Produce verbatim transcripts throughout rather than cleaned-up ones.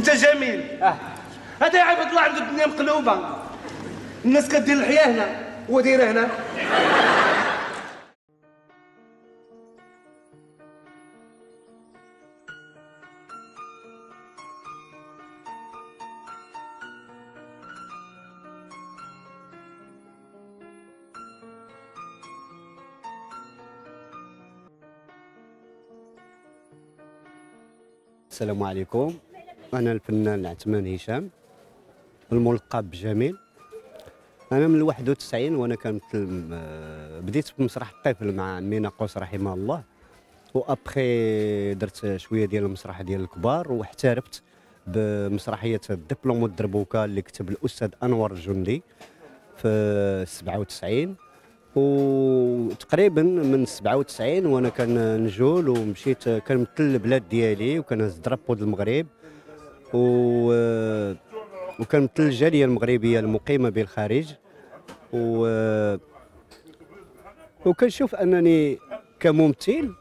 انت جميل. اه هذا يعرف يطلع عنده الدنيا مقلوبه، الناس كدير الحياه هنا هو دايرها هنا. السلام عليكم، أنا الفنان عثمان هشام الملقب بجميل. أنا من واحد وتسعين وأنا كنمثل، بديت في مسرح الطفل مع عمي ناقوس رحمه الله، وأبخي درت شوية ديال المسرح ديال الكبار، واحترفت بمسرحية الدبلوم والدربوكة اللي كتب الأستاذ أنور الجندي في سبعة وتسعين، وتقريبا من سبعة وتسعين وانا كنجول ومشيت كنمثل البلاد ديالي، وكنهز درابو ديال المغرب، و وكنمثل الجاليه المغربيه المقيمه بالخارج، و وكنشوف انني كممثل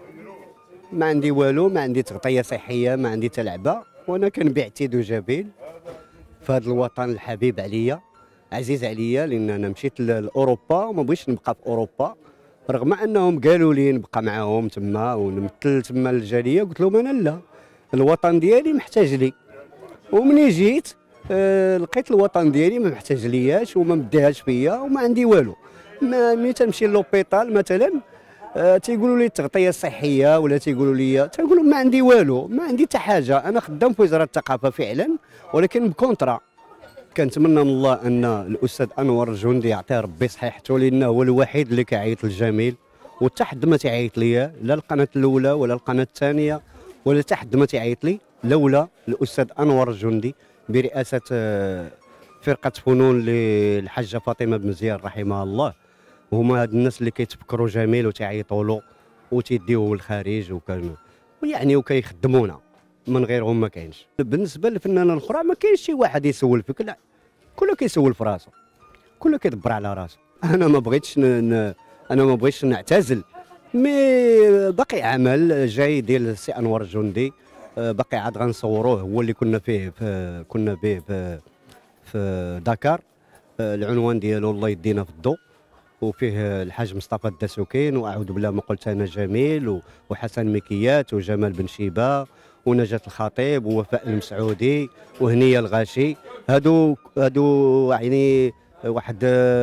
ما عندي والو، ما عندي تغطيه صحيه، ما عندي تلعبه، وانا كنبيع تيدو جبيل في هذا الوطن الحبيب عليا، عزيز عليا، لان انا مشيت لاوروبا وما بغيتش نبقى في اوروبا، رغم انهم قالوا لي نبقى معاهم تما ونمثل تما الجاليه. قلت لهم انا لا، الوطن ديالي محتاج لي، ومني جيت آه لقيت الوطن ديالي ما محتاج لياش وما مديهاش فيا وما عندي والو. ملي تنمشي لوبيطال مثلا آه تيقولوا لي التغطيه الصحيه، ولا تيقولوا لي، تنقول لهم ما عندي والو، ما عندي حتى حاجه، انا خدام في وزاره الثقافه فعلا ولكن بكونطرا. كنتمنى من الله ان الاستاذ انور الجندي يعطيه ربي صحيحته، لانه هو الوحيد اللي كيعيط للجميل، وحتى حد ما تيعيط ليا، لا القناه الاولى ولا القناه الثانيه ولا حتى حد ما تيعيط لي لولا الاستاذ انور الجندي برئاسه فرقه فنون للحاجه فاطمه بن مزيان رحمها الله. هما هاد الناس اللي كيتفكروا جميل وتيعيطوا له وتيديوه للخارج، وكان يعني وكيخدمونا، من غيرهم ما كاينش. بالنسبه للفنانه الاخرى ما كاينش شي واحد يسول فيك، لا كله كيسول في راسه، كله كيدبر على راسه. انا ما بغيتش ن... انا ما بغيتش نعتزل، مي باقي عمل جاي ديال السي انور الجندي، باقي عاد غنصوروه، هو اللي كنا فيه في كنا به في في دكار، العنوان ديالو الله يدينا في الضوء، وفيه الحاج مصطفى الدسوكين، واعوذ بالله ما قلت انا جميل، وحسن مكيات، وجمال بن شيبه، ونجاة الخطيب، ووفاء المسعودي، وهنيه الغاشي. هادو هادو يعني واحد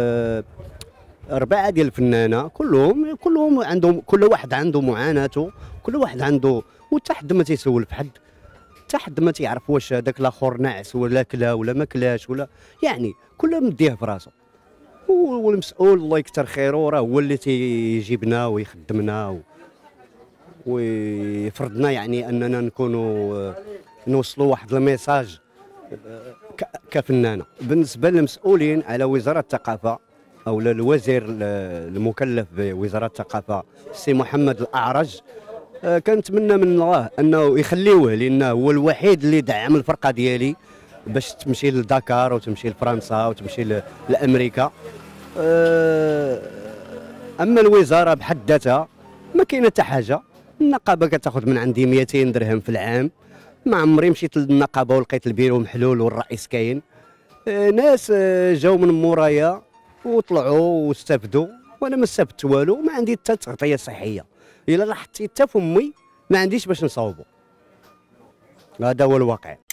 اربعه ديال الفنانه، كلهم كلهم عندهم، كل واحد عنده معاناته، كل واحد عنده، وحتى حد ما تيسول في حد، حتى حد ما تيعرف واش هذاك الاخر ناعس ولا كلا ولا ما كلاش، ولا يعني كل مديه في راسه. والمسؤول الله يكثر خيره راه هو اللي تيجيبنا ويخدمنا و... ويفرضنا، يعني اننا نكونوا نوصلوا واحد الميساج كفنانه. بالنسبه للمسؤولين على وزاره الثقافه او الوزير المكلف بوزاره الثقافه السي محمد الاعرج، كنتمنى من الله انه يخليوه، لانه هو الوحيد اللي دعم الفرقه ديالي باش تمشي لدكار وتمشي لفرنسا وتمشي لامريكا. اما الوزاره بحد ذاتها ما كاينه حتى حاجه. النقابه كتاخذ من عندي مئتين درهم في العام، ما عمري مشيت للنقابه ولقيت البيرو محلول والرئيس كاين. ناس جاو من مورايا وطلعوا واستفدوا، وانا ما استفدت والو، ما عندي حتى تغطيه صحيه. الا لاحظتي حتى فمي ما عنديش باش نصاوبو، هذا هو الواقع.